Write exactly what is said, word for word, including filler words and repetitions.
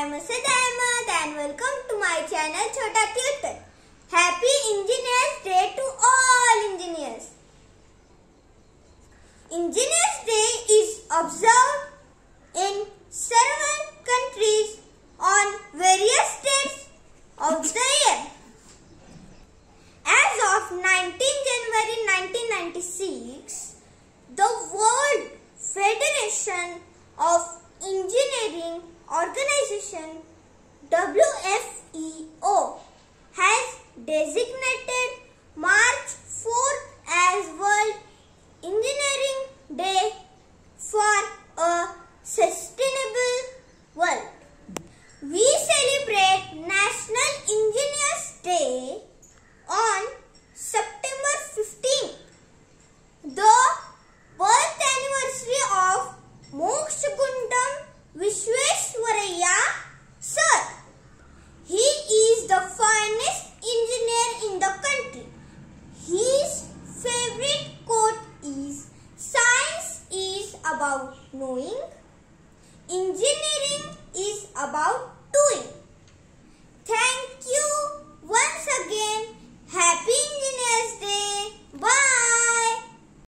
am Asad Ahmed and welcome to my channel Chhota Tutor. Happy Engineers Day to all engineers. Engineers Day is observed in several countries on various dates of the year. As of nineteenth January nineteen ninety-six, the World Federation of Engineering Organization W F E O has designated March fourth as World Engineering Day for a sustainable world. We celebrate National Engineers Day on September fifteenth, the birth anniversary of Mokshagundam Visvesvaraya Sir. He is the finest engineer in the country. His favorite quote is, "Science is about knowing, engineering is about doing."